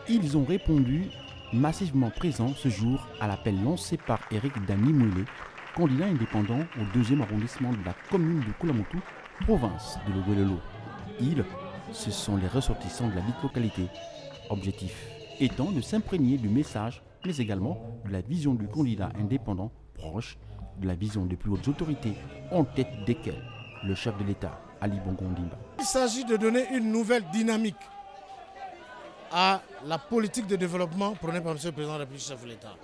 Ils ont répondu massivement présents ce jour à l'appel lancé par Eric Dany Muele, candidat indépendant au 2e arrondissement de la commune de Koulamoutou, province de l'Oguelelo. Ils, ce sont les ressortissants de la dite localité. Objectif étant de s'imprégner du message, mais également de la vision du candidat indépendant proche de la vision des plus hautes autorités, en tête desquelles le chef de l'État, Ali Bongo Ondimba. Il s'agit de donner une nouvelle dynamique à la politique de développement prônée par M. le Président de la République, chef de l'État,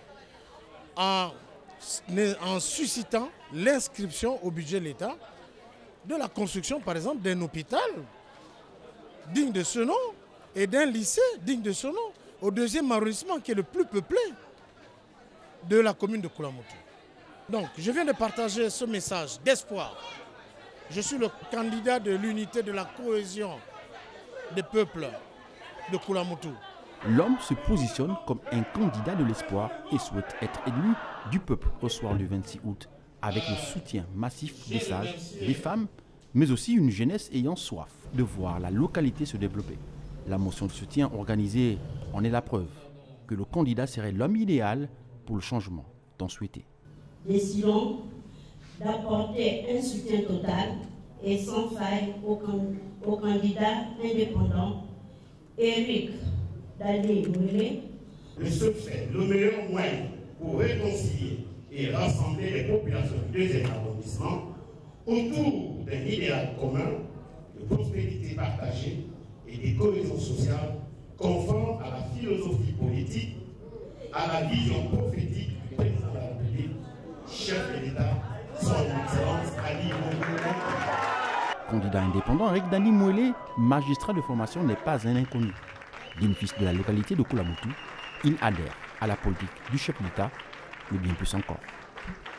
en suscitant l'inscription au budget de l'État de la construction, par exemple, d'un hôpital digne de ce nom et d'un lycée digne de ce nom au 2e arrondissement qui est le plus peuplé de la commune de Koulamoutou. Donc, je viens de partager ce message d'espoir. Je suis le candidat de l'unité de la cohésion des peuples de Koulamoutou. L'homme se positionne comme un candidat de l'espoir et souhaite être élu du peuple au soir du 26 août avec le soutien massif des sages, des femmes, mais aussi une jeunesse ayant soif de voir la localité se développer. La motion de soutien organisée en est la preuve que le candidat serait l'homme idéal pour le changement tant souhaité. Décidons d'apporter un soutien total et sans faille au candidat indépendant Eric Dany Muele. De ce fait, le meilleur moyen pour réconcilier et rassembler les populations du 2e arrondissement autour d'un idéal commun de prospérité partagée et de cohésion sociale conforme à la philosophie politique, à la vision prophétique du président de la République, chef de l'État, son Excellence Ali Bongo Ondimba. Candidat indépendant, Eric Dany Muele, magistrat de formation, n'est pas un inconnu. Digne fils de la localité de Koulamoutou, il adhère à la politique du chef de l'État, mais bien plus encore.